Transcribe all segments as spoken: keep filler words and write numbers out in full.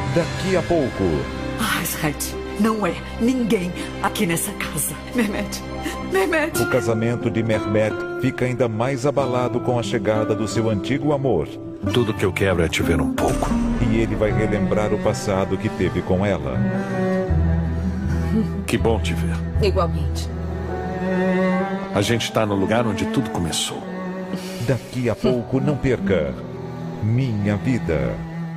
Daqui a pouco. Ah, Zed, não é ninguém aqui nessa casa. Mehmet, Mehmet. O casamento de Mehmet fica ainda mais abalado com a chegada do seu antigo amor. Tudo que eu quero é te ver um pouco. E ele vai relembrar o passado que teve com ela. Que bom te ver. Igualmente. A gente está no lugar onde tudo começou. Daqui a pouco, não perca Minha Vida.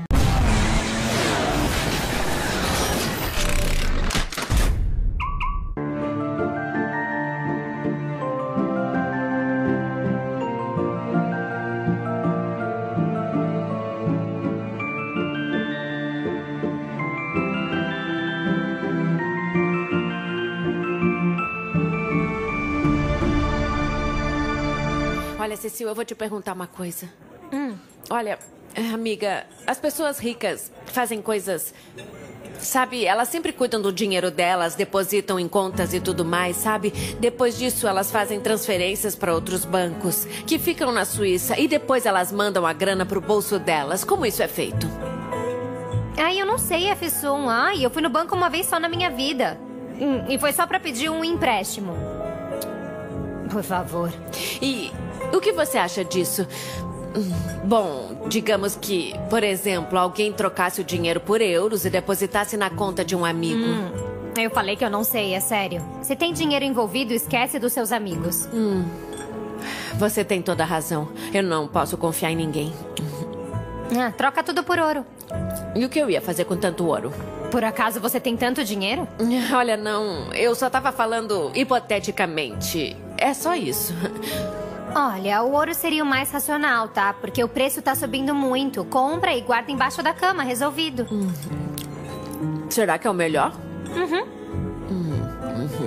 Olha, Cecil, eu vou te perguntar uma coisa. Hum, olha, amiga, as pessoas ricas fazem coisas... Sabe, elas sempre cuidam do dinheiro delas, depositam em contas e tudo mais, sabe? Depois disso, elas fazem transferências para outros bancos, que ficam na Suíça, e depois elas mandam a grana pro bolso delas. Como isso é feito? Ai, eu não sei, Efsun. Ai, eu fui no banco uma vez só na minha vida. Hum, e foi só para pedir um empréstimo. Por favor. E o que você acha disso? Bom, digamos que, por exemplo, alguém trocasse o dinheiro por euros e depositasse na conta de um amigo. Hum, eu falei que eu não sei, é sério. Se tem dinheiro envolvido, esquece dos seus amigos. Hum, você tem toda a razão. Eu não posso confiar em ninguém. Ah, troca tudo por ouro. E o que eu ia fazer com tanto ouro? Por acaso você tem tanto dinheiro? Olha, não. Eu só estava falando hipoteticamente. É só isso. Olha, o ouro seria o mais racional, tá? Porque o preço tá subindo muito. Compra e guarda embaixo da cama, resolvido. Uhum. Será que é o melhor? Uhum. Uhum.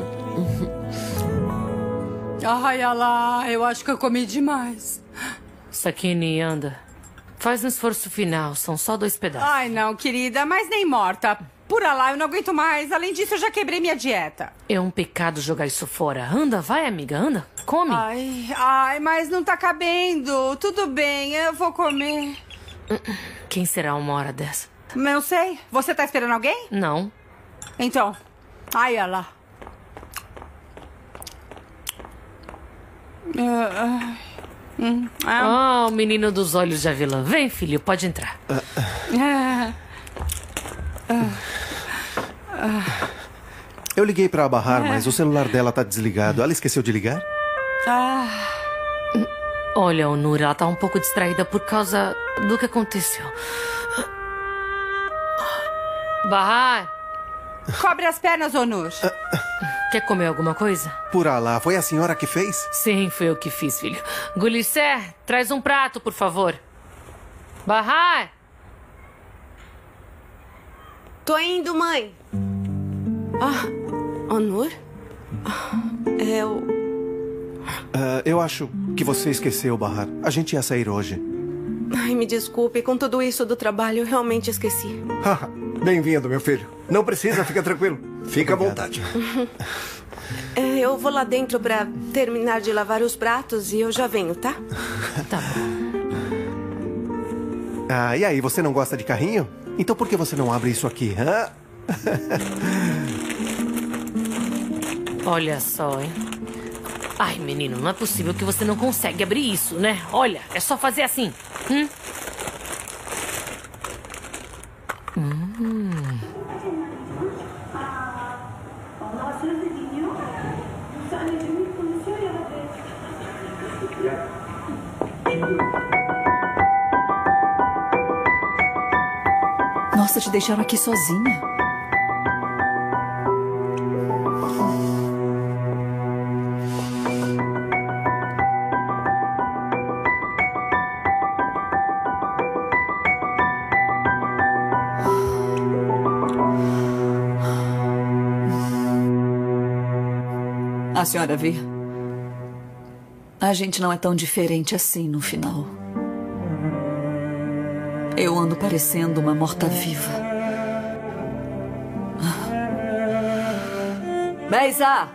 Uhum. Ai, Alá, eu acho que eu comi demais. Sakine, anda. Faz um esforço final, são só dois pedaços. Ai, não, querida, mas nem morta. Por Alá, eu não aguento mais. Além disso, eu já quebrei minha dieta. É um pecado jogar isso fora. Anda, vai, amiga, anda. Come. Ai, ai, mas não tá cabendo. Tudo bem, eu vou comer. Quem será uma hora dessa? Não sei. Você tá esperando alguém? Não. Então. Ai, Alá. Uh, uh. Hum, ah, oh, o menino dos olhos de Avilã. Vem, filho, pode entrar. Uh, uh, uh, uh, Eu liguei pra Bahar, uh, mas o celular dela tá desligado. Ela esqueceu de ligar? Uh, Olha, Onur, ela tá um pouco distraída por causa do que aconteceu. Bahar! Cobre as pernas, Onur. Uh, Quer comer alguma coisa? Por Alá, foi a senhora que fez? Sim, foi eu que fiz, filho. Gulissé, traz um prato, por favor. Bahar! Tô indo, mãe. Ah, Onur? É o... Uh, eu acho que você esqueceu, Bahar. A gente ia sair hoje. Ai, me desculpe. Com tudo isso do trabalho, eu realmente esqueci. Bem-vindo, meu filho. Não precisa, fica tranquilo. Fica à vontade. É, eu vou lá dentro pra terminar de lavar os pratos e eu já venho, tá? Tá bom. Ah, e aí, você não gosta de carrinho? Então por que você não abre isso aqui, hã? Olha só, hein? Ai, menino, não é possível que você não consegue abrir isso, né? Olha, é só fazer assim. Hum? Hum. Nossa, te deixaram aqui sozinha. A senhora vê? A gente não é tão diferente assim no final. Eu ando parecendo uma morta-viva. Beiza!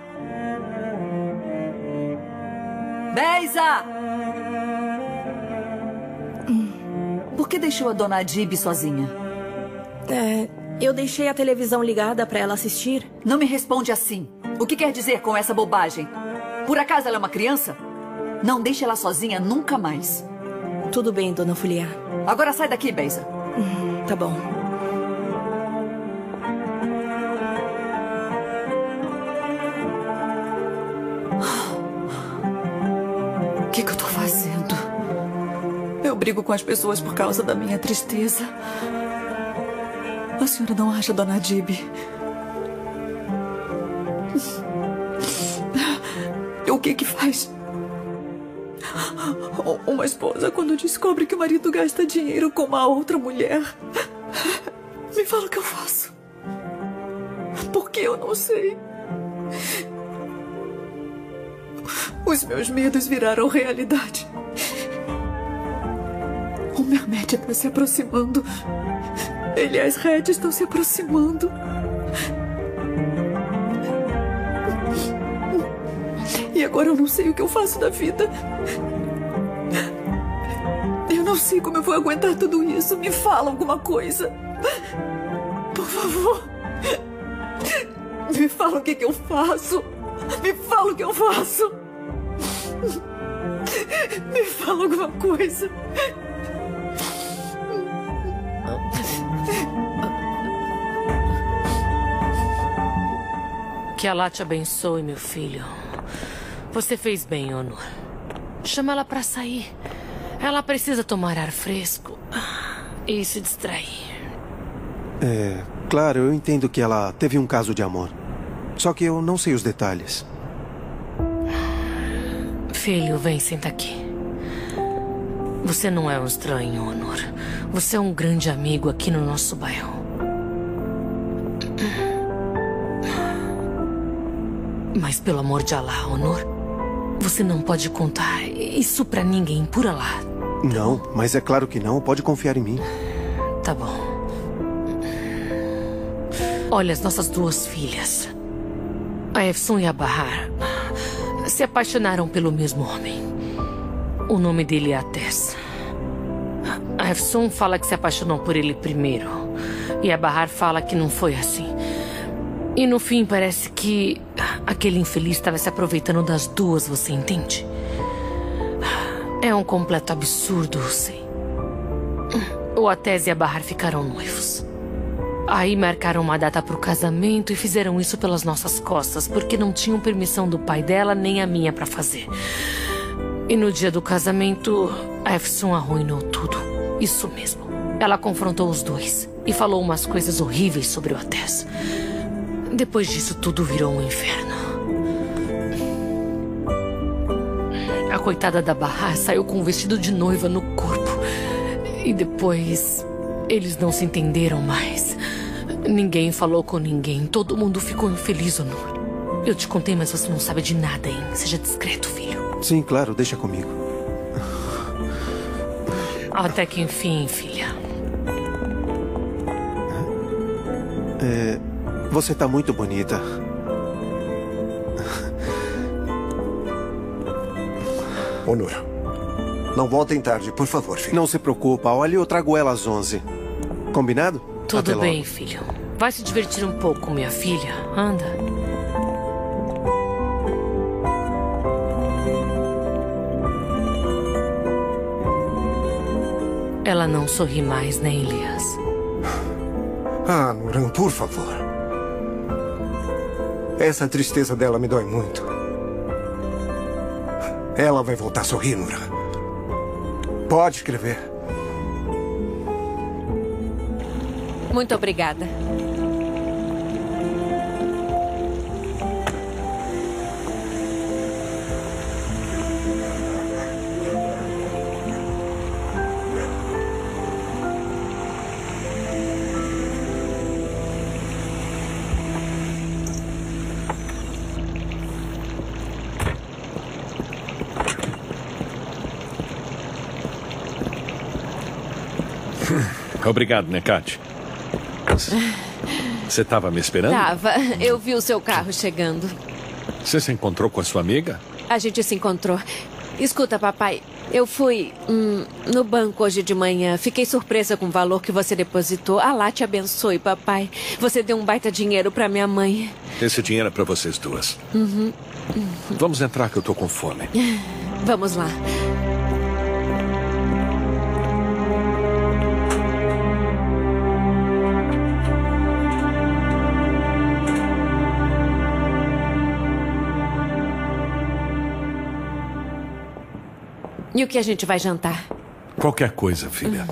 Beiza! Por que deixou a dona Adib sozinha? É, eu deixei a televisão ligada pra ela assistir. Não me responde assim. O que quer dizer com essa bobagem? Por acaso ela é uma criança? Não deixe ela sozinha nunca mais. Tudo bem, dona Fulia. Agora sai daqui, Beisa. Hum, tá bom. O que, que eu tô fazendo? Eu brigo com as pessoas por causa da minha tristeza. A senhora não acha, dona Dib? O que que faz? Uma esposa, quando descobre que o marido gasta dinheiro com uma outra mulher, me fala o que eu faço. Porque eu não sei. Os meus medos viraram realidade. O Mehmet está se aproximando. Ele e as Red estão se aproximando. E agora eu não sei o que eu faço da vida. Eu não sei como eu vou aguentar tudo isso. Me fala alguma coisa. Por favor. Me fala o que, que eu faço. Me fala o que eu faço. Me fala alguma coisa. Que Allah te abençoe, meu filho. Você fez bem, Onur. Chama ela pra sair. Ela precisa tomar ar fresco e se distrair. É, claro, eu entendo que ela teve um caso de amor. Só que eu não sei os detalhes. Filho, vem, senta aqui. Você não é um estranho, Onur. Você é um grande amigo aqui no nosso bairro. Mas pelo amor de Allah, Onur, você não pode contar isso pra ninguém, por Allah. Não, mas é claro que não. Pode confiar em mim. Tá bom. Olha, as nossas duas filhas, a Efsun e a Bahar, se apaixonaram pelo mesmo homem. O nome dele é Ates. A Efsun fala que se apaixonou por ele primeiro. E a Bahar fala que não foi assim. E no fim parece que aquele infeliz estava se aproveitando das duas, você entende? É um completo absurdo, sei. O Ates e a Bahar ficaram noivos. Aí marcaram uma data para o casamento e fizeram isso pelas nossas costas, porque não tinham permissão do pai dela nem a minha para fazer. E no dia do casamento, a Efsun arruinou tudo. Isso mesmo. Ela confrontou os dois e falou umas coisas horríveis sobre o Ates. Depois disso, tudo virou um inferno. A coitada da Bahar saiu com um vestido de noiva no corpo. E depois, eles não se entenderam mais. Ninguém falou com ninguém. Todo mundo ficou infeliz, Onur. Eu te contei, mas você não sabe de nada, hein? Seja discreto, filho. Sim, claro. Deixa comigo. Até que enfim, filha. É... Você tá muito bonita. Onur, não voltem tarde, por favor, filho. Não se preocupa. Olha, eu trago ela às onze. Combinado? Tudo bem, filho. Vai se divertir um pouco, minha filha. Anda. Ela não sorri mais, né, Elias? Ah, Nuran, por favor. Essa tristeza dela me dói muito. Ela vai voltar a sorrir, Nuran. Pode escrever. Muito obrigada. Obrigado, Necat. Você estava me esperando? Tava. Eu vi o seu carro chegando. Você se encontrou com a sua amiga? A gente se encontrou. Escuta, papai. Eu fui hum, no banco hoje de manhã. Fiquei surpresa com o valor que você depositou. Allah te abençoe, papai. Você deu um baita dinheiro pra minha mãe. Esse dinheiro é pra vocês duas. Uhum. Vamos entrar que eu tô com fome. Vamos lá. E o que a gente vai jantar? Qualquer coisa, filha.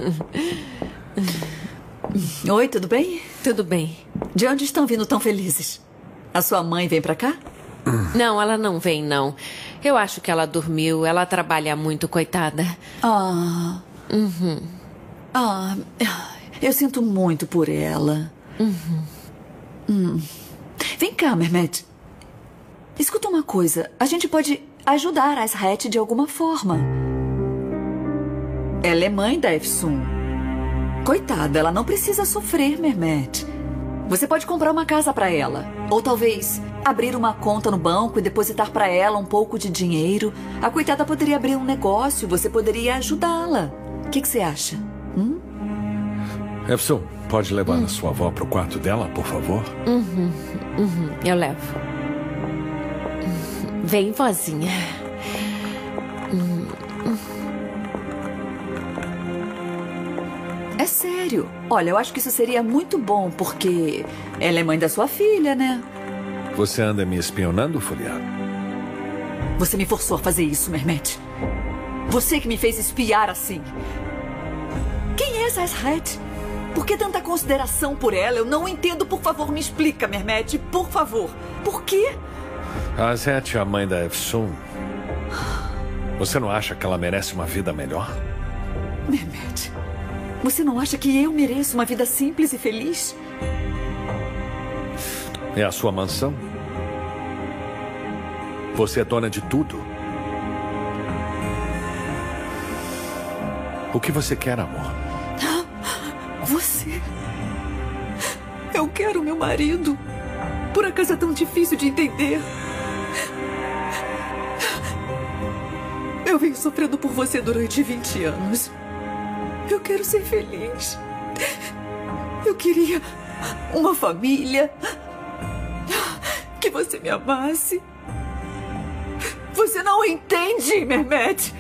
Oi, tudo bem? Tudo bem. De onde estão vindo tão felizes? A sua mãe vem pra cá? Não, ela não vem, não. Eu acho que ela dormiu. Ela trabalha muito, coitada. Ah. Uhum. Ah, eu sinto muito por ela. Uhum. Hum. Vem cá, Mehmet. Escuta uma coisa. A gente pode ajudar a Azraet de alguma forma. Ela é mãe da Efsun. Coitada, ela não precisa sofrer, Mehmet. Você pode comprar uma casa para ela. Ou talvez abrir uma conta no banco e depositar para ela um pouco de dinheiro. A coitada poderia abrir um negócio. Você poderia ajudá-la. O que, que você acha? Hum? Efsun, pode levar hum. a sua avó pro quarto dela, por favor? Uhum. Uhum. Eu levo. Vem, vozinha. É sério. Olha, eu acho que isso seria muito bom, porque ela é mãe da sua filha, né? Você anda me espionando, Folia? Você me forçou a fazer isso, Mehmet. Você que me fez espiar assim. Quem é essa Azraet? Por que tanta consideração por ela? Eu não entendo. Por favor, me explica, Mehmet. Por favor. Por quê? A Azraet é a mãe da Efsun. Você não acha que ela merece uma vida melhor? Mehmet, você não acha que eu mereço uma vida simples e feliz? É a sua mansão? Você é dona de tudo? O que você quer, amor? Você... Eu quero meu marido. Por acaso é tão difícil de entender? Eu venho sofrendo por você durante vinte anos. Eu quero ser feliz. Eu queria uma família. Que você me amasse. Você não entende, Mehmet.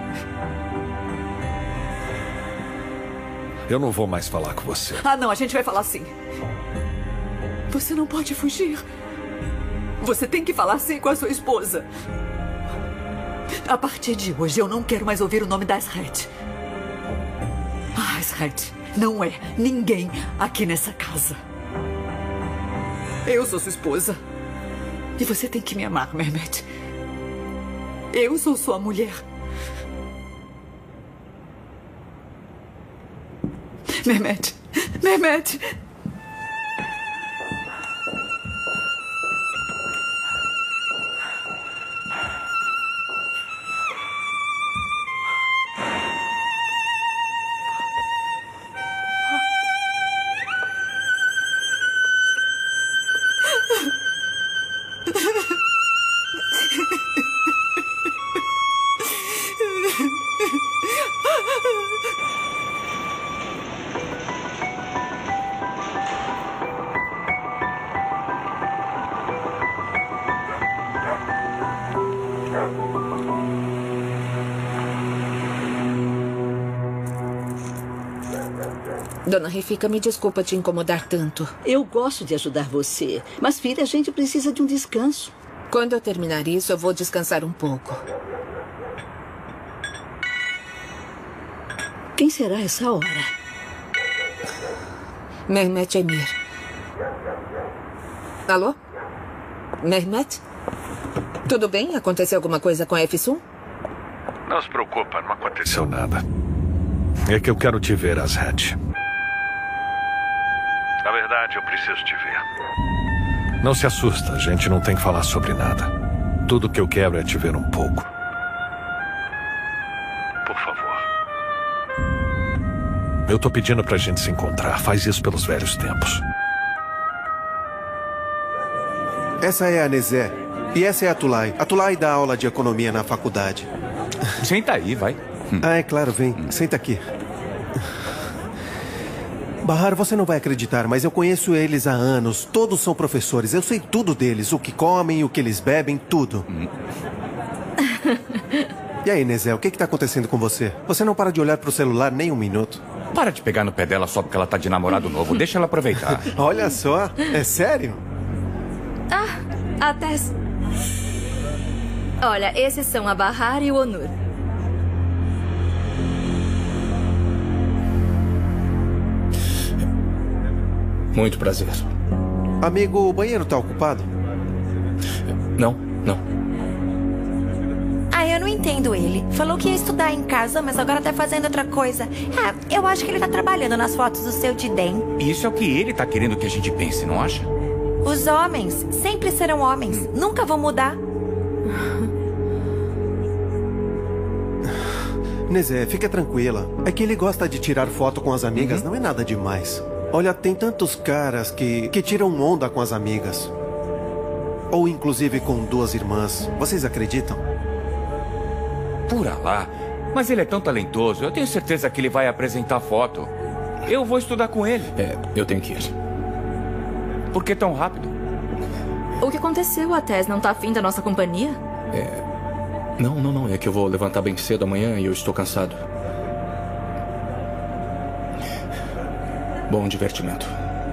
Eu não vou mais falar com você. Ah, não, a gente vai falar sim. Você não pode fugir. Você tem que falar sim com a sua esposa. A partir de hoje, eu não quero mais ouvir o nome da Azraet. Ah, Azraet não é ninguém aqui nessa casa. Eu sou sua esposa. E você tem que me amar, Mehmet. Eu sou sua mulher. Mehmet. Mehmet. Dona Refika, me desculpa te incomodar tanto. Eu gosto de ajudar você, mas, filha, a gente precisa de um descanso. Quando eu terminar isso, eu vou descansar um pouco. Quem será essa hora? Mehmet Emir. Alô? Mehmet? Tudo bem? Aconteceu alguma coisa com a Efsun? Não se preocupa, não aconteceu nada. É que eu quero te ver, Azraet. Na verdade, eu preciso te ver. Não se assusta, a gente não tem que falar sobre nada. Tudo que eu quero é te ver um pouco. Por favor. Eu tô pedindo pra gente se encontrar. Faz isso pelos velhos tempos. Essa é a Nezé. E essa é a Tulay. A Tulay dá aula de economia na faculdade. Senta aí, vai. Ah, é claro, vem. Senta aqui. Bahar, você não vai acreditar, mas eu conheço eles há anos. Todos são professores. Eu sei tudo deles. O que comem, o que eles bebem, tudo. E aí, Nezé, o que está acontecendo com você? Você não para de olhar pro celular nem um minuto. Para de pegar no pé dela só porque ela tá de namorado novo. Deixa ela aproveitar. Olha só. É sério? Ah, a Tess. Olha, esses são a Bahar e o Onur. Muito prazer. Amigo, o banheiro tá ocupado? Não, não. Ah, eu não entendo ele. Falou que ia estudar em casa, mas agora tá fazendo outra coisa. Ah, eu acho que ele tá trabalhando nas fotos do seu Didem. Isso é o que ele tá querendo que a gente pense, não acha? Os homens sempre serão homens. Nunca vão mudar. Nezé, fica tranquila. É que ele gosta de tirar foto com as amigas, uhum. Não é nada demais. Olha, tem tantos caras que, que tiram onda com as amigas. Ou inclusive com duas irmãs. Vocês acreditam? Pura lá. Mas ele é tão talentoso. Eu tenho certeza que ele vai apresentar foto. Eu vou estudar com ele. É, eu tenho que ir. Por que tão rápido? O que aconteceu? A Tess não tá afim da nossa companhia? É... Não, não, não. É que eu vou levantar bem cedo amanhã e eu estou cansado. Bom divertimento.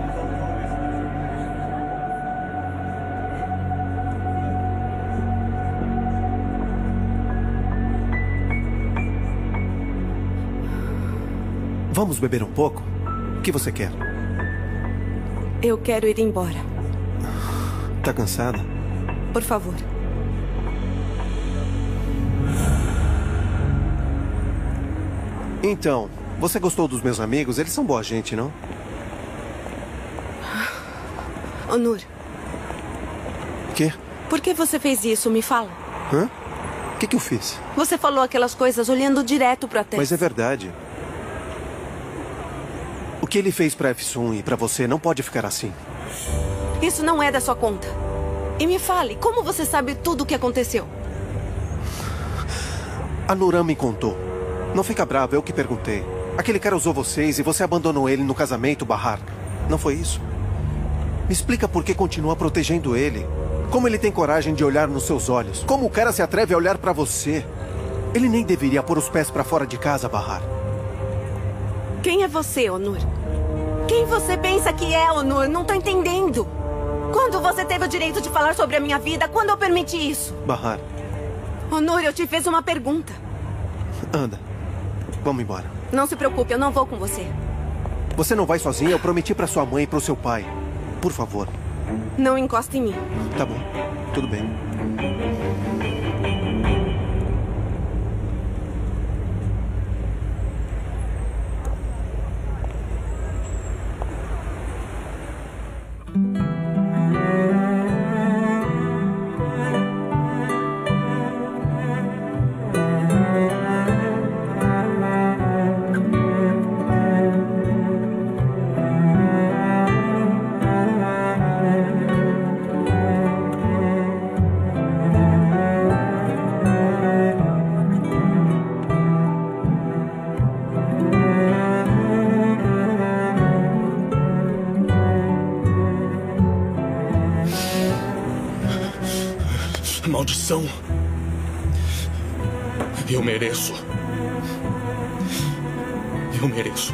Vamos beber um pouco? O que você quer? Eu quero ir embora. Tá cansada? Por favor. Então, você gostou dos meus amigos? Eles são boa gente, não? Onur. Quê? Por que você fez isso? Me fala. Hã? O que, que eu fiz? Você falou aquelas coisas olhando direto pra Tess. Mas é verdade. O que ele fez pra Efsun e pra você não pode ficar assim. Isso não é da sua conta. E me fale, como você sabe tudo o que aconteceu? A Nuran me contou. Não fica bravo, eu que perguntei. Aquele cara usou vocês e você abandonou ele no casamento, Bahar. Não foi isso? Me explica por que continua protegendo ele. Como ele tem coragem de olhar nos seus olhos? Como o cara se atreve a olhar pra você? Ele nem deveria pôr os pés pra fora de casa, Bahar. Quem é você, Onur? Quem você pensa que é, Onur? Não tô entendendo. Quando você teve o direito de falar sobre a minha vida? Quando eu permiti isso? Bahar. Onur, eu te fiz uma pergunta. Anda. Vamos embora. Não se preocupe, eu não vou com você. Você não vai sozinha? Eu prometi pra sua mãe e pro seu pai. Por favor. Não encoste em mim. Tá bom. Tudo bem. Maldição. Eu mereço. Eu mereço.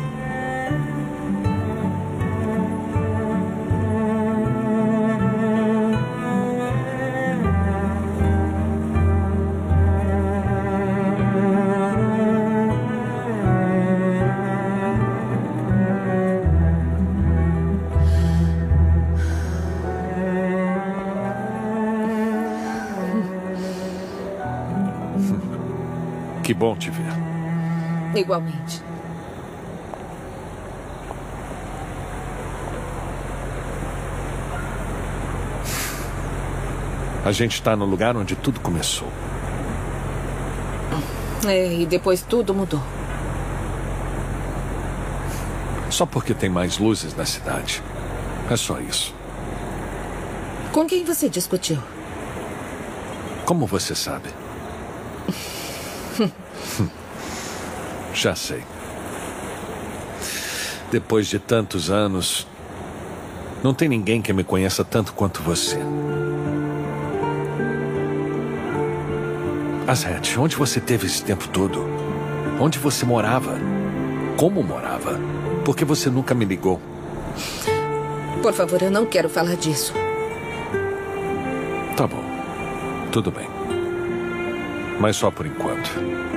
Que bom te ver. Igualmente. A gente está no lugar onde tudo começou. É, e depois tudo mudou. Só porque tem mais luzes na cidade. É só isso. Com quem você discutiu? Como você sabe? Já sei. Depois de tantos anos, não tem ninguém que me conheça tanto quanto você. Azette, onde você teve esse tempo todo? Onde você morava? Como morava? Por que você nunca me ligou? Por favor, eu não quero falar disso. Tá bom. Tudo bem. Mas só por enquanto.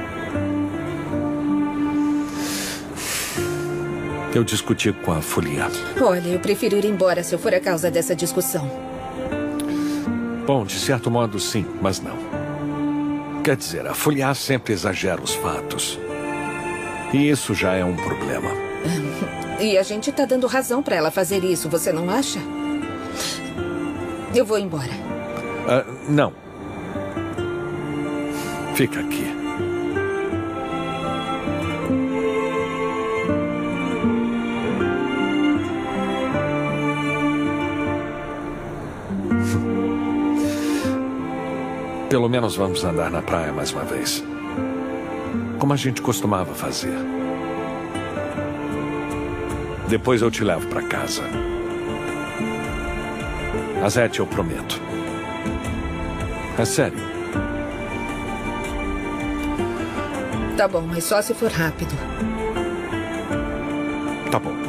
Eu discuti com a Folia. Olha, eu prefiro ir embora se eu for a causa dessa discussão. Bom, de certo modo sim, mas não. Quer dizer, a Folia sempre exagera os fatos. E isso já é um problema. E a gente tá dando razão pra ela fazer isso, você não acha? Eu vou embora. Uh, não. Fica aqui. Pelo menos vamos andar na praia mais uma vez. Como a gente costumava fazer. Depois eu te levo para casa. Azette, eu prometo. É sério. Tá bom, mas só se for rápido. Tá bom.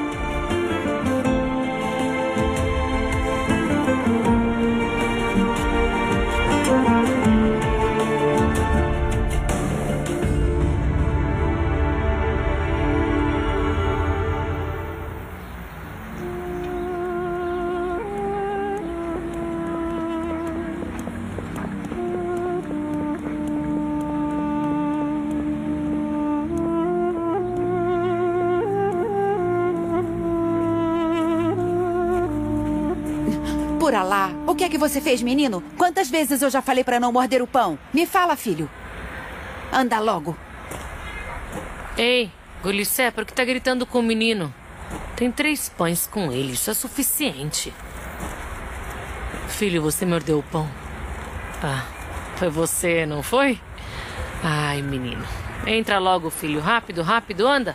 Pura lá. O que é que você fez, menino? Quantas vezes eu já falei pra não morder o pão? Me fala, filho. Anda logo. Ei, Gulicé, por que tá gritando com o menino? Tem três pães com ele, isso é suficiente. Filho, você mordeu o pão. Ah, foi você, não foi? Ai, menino. Entra logo, filho. Rápido, rápido, anda.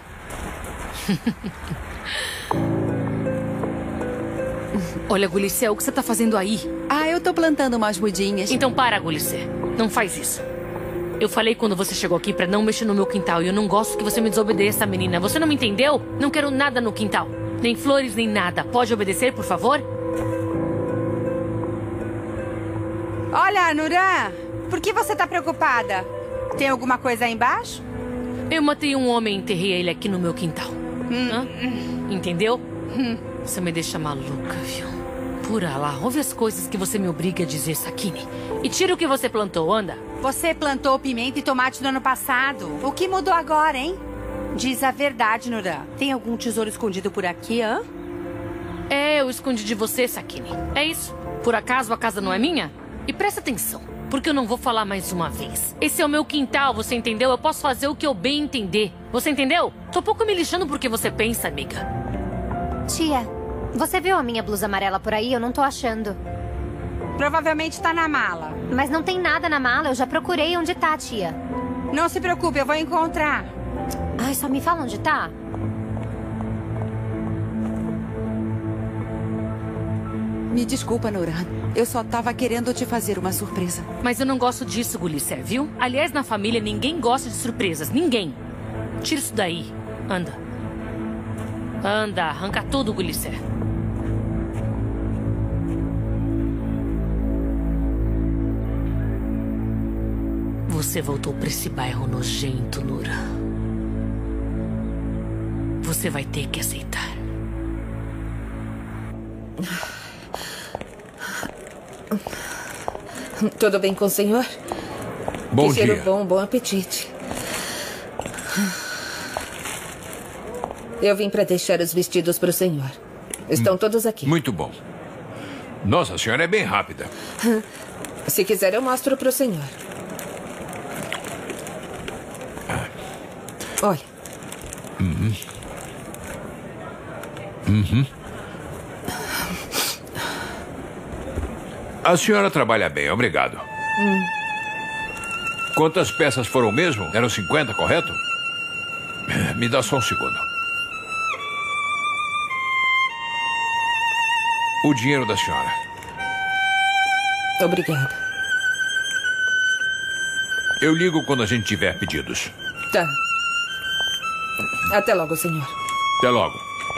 Olha, Gulicé, o que você tá fazendo aí? Ah, eu tô plantando umas mudinhas. Então para, Gulicé. Não faz isso. Eu falei quando você chegou aqui pra não mexer no meu quintal e eu não gosto que você me desobedeça, menina. Você não me entendeu? Não quero nada no quintal. Nem flores, nem nada. Pode obedecer, por favor? Olha, Nuran, por que você tá preocupada? Tem alguma coisa aí embaixo? Eu matei um homem e enterrei ele aqui no meu quintal. Hum. Hã? Entendeu? Hum. Você me deixa maluca, viu? Pura lá, ouve as coisas que você me obriga a dizer, Sakine. E tira o que você plantou, anda. Você plantou pimenta e tomate no ano passado. O que mudou agora, hein? Diz a verdade, Nuran. Tem algum tesouro escondido por aqui, hã? É, eu escondi de você, Sakine. É isso. Por acaso a casa não é minha? E presta atenção, porque eu não vou falar mais uma vez. Esse é o meu quintal, você entendeu? Eu posso fazer o que eu bem entender. Você entendeu? Tô pouco me lixando porque você pensa, amiga. Tia, você viu a minha blusa amarela por aí? Eu não tô achando. Provavelmente tá na mala. Mas não tem nada na mala, eu já procurei onde tá, tia. Não se preocupe, eu vou encontrar. Ai, só me fala onde tá. Me desculpa, Nuran. Eu só tava querendo te fazer uma surpresa. Mas eu não gosto disso, Gulicé, viu? Aliás, na família ninguém gosta de surpresas. Ninguém. Tira isso daí. Anda. Anda, arranca tudo, Gulicé. Você voltou pra esse bairro nojento, Nura. Você vai ter que aceitar. Tudo bem com o senhor? Bom que dia. cheiro bom, bom apetite. Eu vim para deixar os vestidos para o senhor. Estão todos aqui. Muito bom. Nossa, a senhora é bem rápida. Se quiser, eu mostro para o senhor. Olha. Uhum. Uhum. A senhora trabalha bem, obrigado. Hum. Quantas peças foram mesmo? Eram cinquenta, correto? Me dá só um segundo. O dinheiro da senhora. Obrigada. Eu ligo quando a gente tiver pedidos. Tá. Até logo, senhor. Até logo.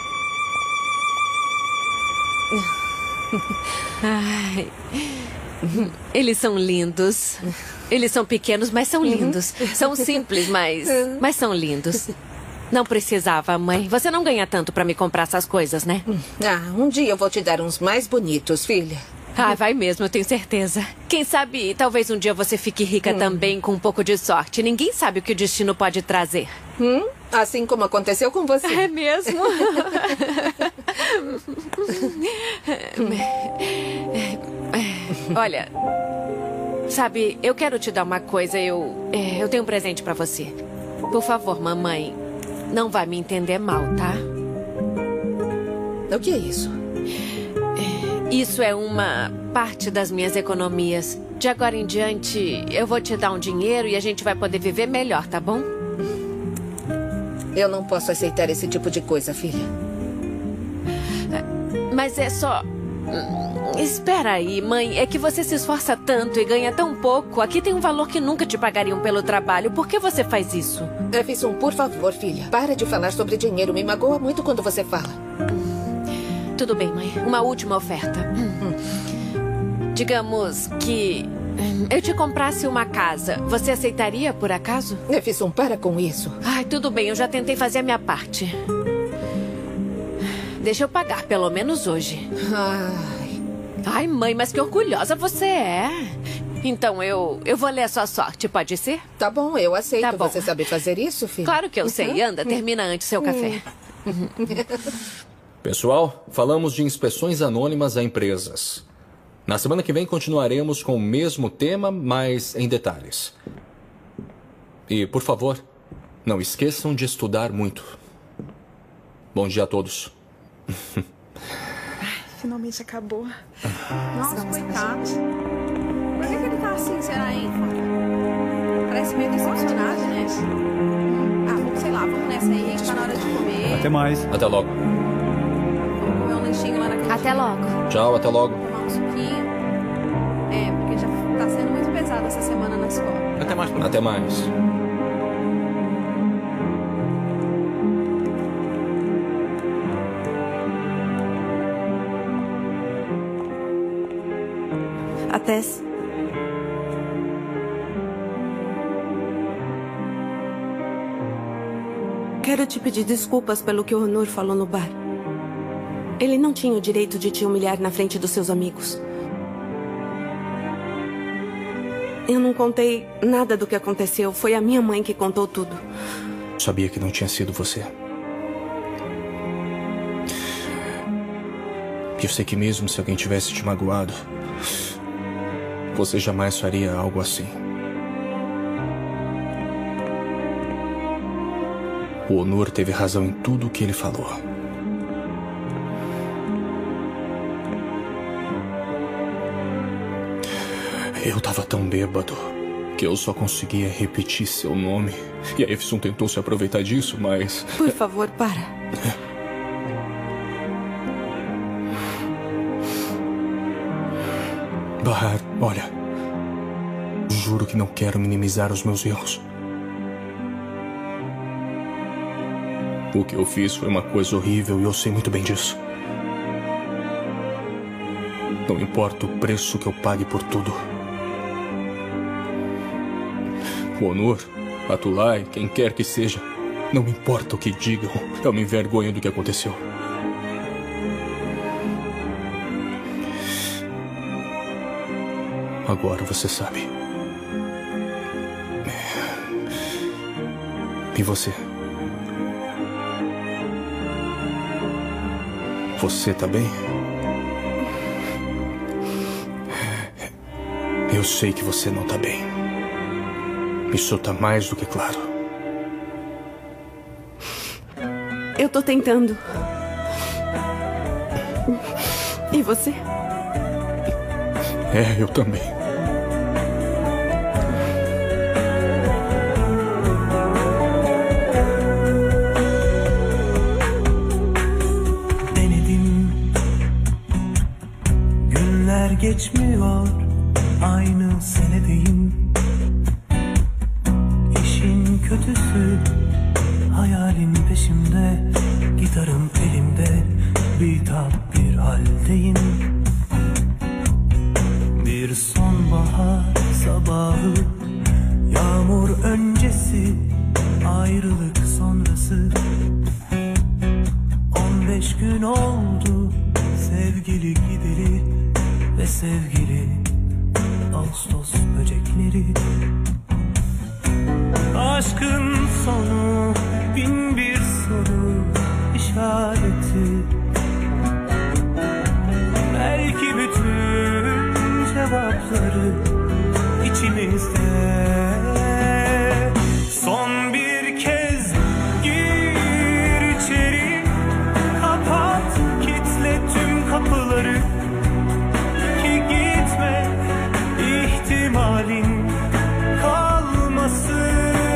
Ai, eles são lindos. Eles são pequenos, mas são lindos. São simples, mas, mas são lindos. Não precisava, mãe. Você não ganha tanto pra me comprar essas coisas, né? Ah, um dia eu vou te dar uns mais bonitos, filha. Ah, vai mesmo, eu tenho certeza. Quem sabe, talvez um dia você fique rica hum. também, com um pouco de sorte. Ninguém sabe o que o destino pode trazer. Hum? Assim como aconteceu com você. É mesmo? Olha, sabe, eu quero te dar uma coisa. Eu, é, eu tenho um presente pra você. Por favor, mamãe, não vai me entender mal, tá? O que é isso? Isso é uma parte das minhas economias. De agora em diante, eu vou te dar um dinheiro e a gente vai poder viver melhor, tá bom? Eu não posso aceitar esse tipo de coisa, filha. Mas é só... Espera aí, mãe. É que você se esforça tanto e ganha tão pouco. Aqui tem um valor que nunca te pagariam pelo trabalho. Por que você faz isso? Efeson, por favor, filha. Para de falar sobre dinheiro. Me magoa muito quando você fala. Tudo bem, mãe. Uma última oferta. Digamos que eu te comprasse uma casa. Você aceitaria, por acaso? Efeson, para com isso. Ai, tudo bem. Eu já tentei fazer a minha parte. Deixa eu pagar, pelo menos hoje. Ai, Ai mãe, mas que orgulhosa você é. Então, eu, eu vou ler a sua sorte, pode ser? Tá bom, eu aceito. Tá bom. Você sabe fazer isso, filha? Claro que eu sei. Anda, termina antes seu café. Pessoal, falamos de inspeções anônimas a empresas. Na semana que vem continuaremos com o mesmo tema, mas em detalhes. E, por favor, não esqueçam de estudar muito. Bom dia a todos. Ai, finalmente acabou. Nossa, coitado. Por que, que ele tá assim, será, hein? Parece meio decepcionado, né? Ah, vamos, sei lá, vamos nessa aí, tá na hora de comer. Até mais. Até logo. Vamos comer um lanchinho lá na cantina. Até logo. Tchau, até logo. Tomar um suquinho. É, porque já tá sendo muito pesado essa semana na escola. Até mais. Até mais. A Tess. Quero te pedir desculpas pelo que o Onur falou no bar. Ele não tinha o direito de te humilhar na frente dos seus amigos. Eu não contei nada do que aconteceu. Foi a minha mãe que contou tudo. Sabia que não tinha sido você. Eu sei que mesmo se alguém tivesse te magoado, você jamais faria algo assim. O Onur teve razão em tudo o que ele falou. Eu tava tão bêbado que eu só conseguia repetir seu nome. E a Efson tentou se aproveitar disso, mas... Por favor, para. Bahar, olha. Juro que não quero minimizar os meus erros. O que eu fiz foi uma coisa horrível e eu sei muito bem disso. Não importa o preço que eu pague por tudo. O Onur, a Tulay, quem quer que seja, não importa o que digam, eu me envergonho do que aconteceu. Agora você sabe. E você? Você tá bem? Eu sei que você não tá bem. Isso tá mais do que claro. Eu tô tentando. E você? É, eu também. Günler geçmiyor, aynı senedeyim. İşin kötüsü, hayalin peşimde. Gitarım elimde, bitap bir haldeyim. Bir sonbahar sabahı, yağmur öncesi, ayrılık sonrası. On beş gün oldu sevgili gideri ve sevgili Ağustos böcekleri. Aşkın sonu bin bir soru işareti. Belki bütün cevapları içimizde. Son bir kez gir içeri, kapat, kitle tüm kapıları. Ki gitme ihtimalin kalmasın.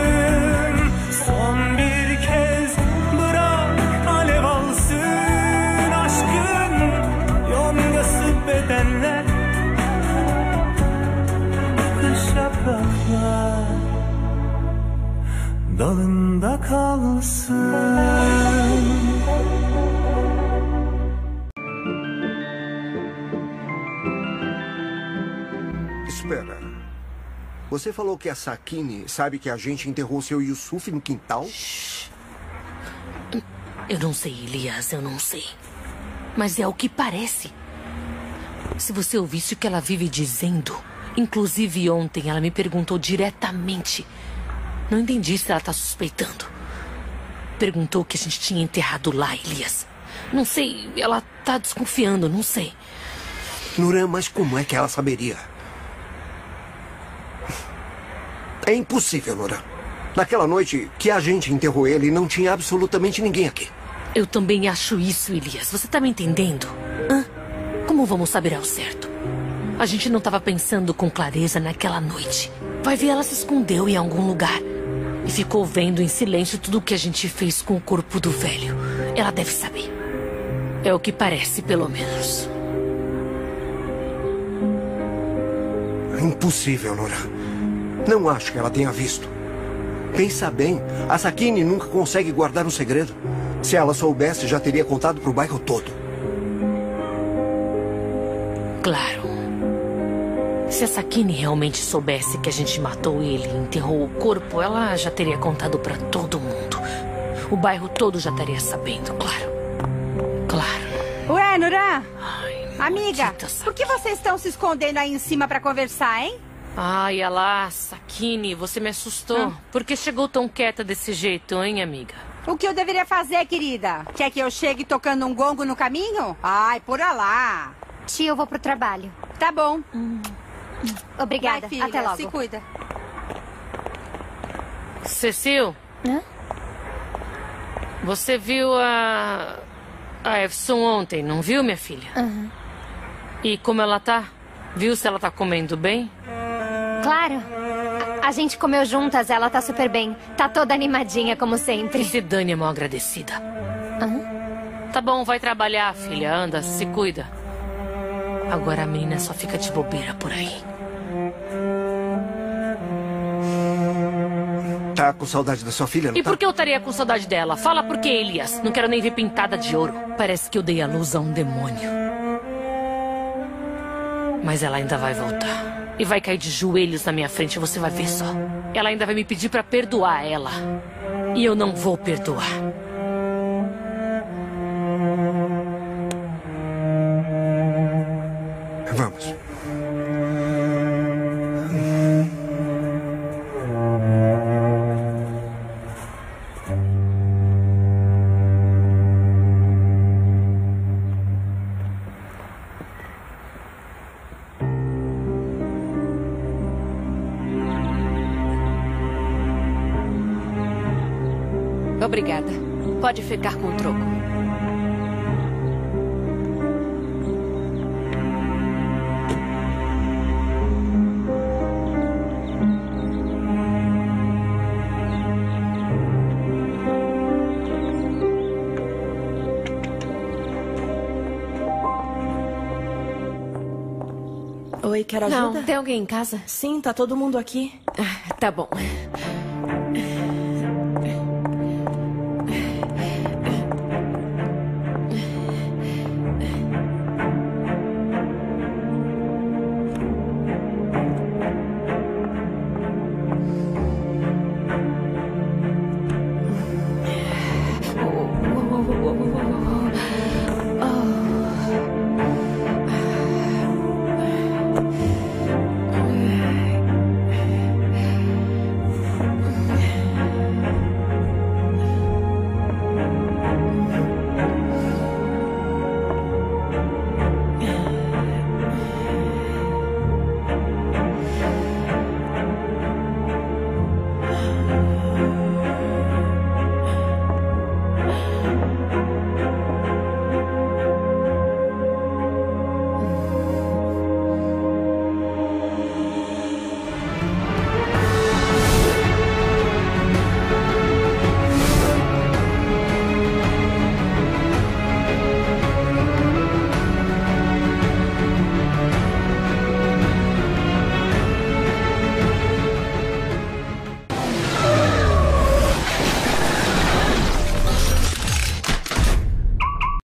Son bir kez bırak alev alsın aşkın yongası bedenler. Kış yapraklar dalında kalsın. Espera. Você falou que a Sakine sabe que a gente enterrou seu Yusuf no quintal? Eu não sei, Elias, eu não sei. Mas é o que parece. Se você ouvisse o que ela vive dizendo... Inclusive ontem ela me perguntou diretamente. Não entendi se ela tá suspeitando. Perguntou que a gente tinha enterrado lá, Elias. Não sei, ela tá desconfiando, não sei. Nuran, mas como é que ela saberia? É impossível, Nuran. Naquela noite que a gente enterrou ele, não tinha absolutamente ninguém aqui. Eu também acho isso, Elias. Você tá me entendendo? Hã? Como vamos saber ao certo? A gente não estava pensando com clareza naquela noite. Vai ver, ela se escondeu em algum lugar. E ficou vendo em silêncio tudo o que a gente fez com o corpo do velho. Ela deve saber. É o que parece, pelo menos. É impossível, Nora. Não acho que ela tenha visto. Pensa bem, a Sakine nunca consegue guardar um segredo. Se ela soubesse, já teria contado pro bairro todo. Claro. Se a Sakine realmente soubesse que a gente matou ele e enterrou o corpo, ela já teria contado pra todo mundo. O bairro todo já estaria sabendo, claro. Claro. Ué, Nuran? Amiga, por que vocês estão se escondendo aí em cima pra conversar, hein? Ai, Alá, Sakine, você me assustou. Hum. Por que chegou tão quieta desse jeito, hein, amiga? O que eu deveria fazer, querida? Quer que eu chegue tocando um gongo no caminho? Ai, por Alá. Tia, eu vou pro trabalho. Tá bom. Hum. Obrigada. Vai, filha, até logo. Se cuida. Cecil? Hã? Você viu a... a Efsun ontem, não viu, minha filha? Uhum. E como ela tá? Viu se ela tá comendo bem? Claro. A gente comeu juntas, ela tá super bem. Tá toda animadinha, como sempre. Que se dane, mal agradecida. Uhum. Tá bom, vai trabalhar, filha. Anda, se cuida. Agora a menina só fica de bobeira por aí. Tá com saudade da sua filha, não E tá? por que eu estaria com saudade dela? Fala por quê, Elias. Não quero nem ver pintada de ouro. Parece que eu dei a luz a um demônio. Mas ela ainda vai voltar. E vai cair de joelhos na minha frente, você vai ver só. Ela ainda vai me pedir pra perdoar ela. E eu não vou perdoar. Vamos. Obrigada. Pode ficar com o troco. Oi, quer ajuda? Não, tem alguém em casa? Sim, tá todo mundo aqui. Ah, tá bom.